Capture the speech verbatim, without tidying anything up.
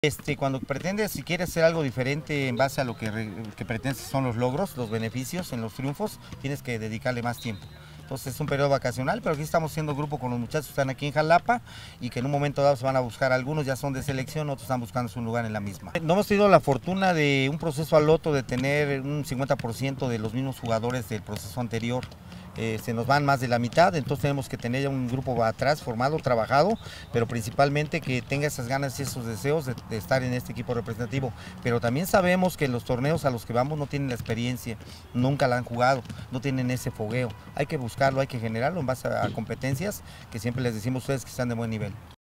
Este, cuando pretendes, si quieres hacer algo diferente en base a lo que, que pretendes son los logros, los beneficios en los triunfos, tienes que dedicarle más tiempo. Entonces es un periodo vacacional, pero aquí estamos haciendo grupo con los muchachos que están aquí en Jalapa y que en un momento dado se van a buscar, algunos ya son de selección, otros están buscando un lugar en la misma. No hemos tenido la fortuna de un proceso al loto de tener un cincuenta por ciento de los mismos jugadores del proceso anterior. Eh, se nos van más de la mitad, entonces tenemos que tener ya un grupo atrás formado, trabajado, pero principalmente que tenga esas ganas y esos deseos de, de estar en este equipo representativo. Pero también sabemos que los torneos a los que vamos no tienen la experiencia, nunca la han jugado, no tienen ese fogueo. Hay que buscarlo, hay que generarlo en base a, a competencias que siempre les decimos a ustedes que están de buen nivel.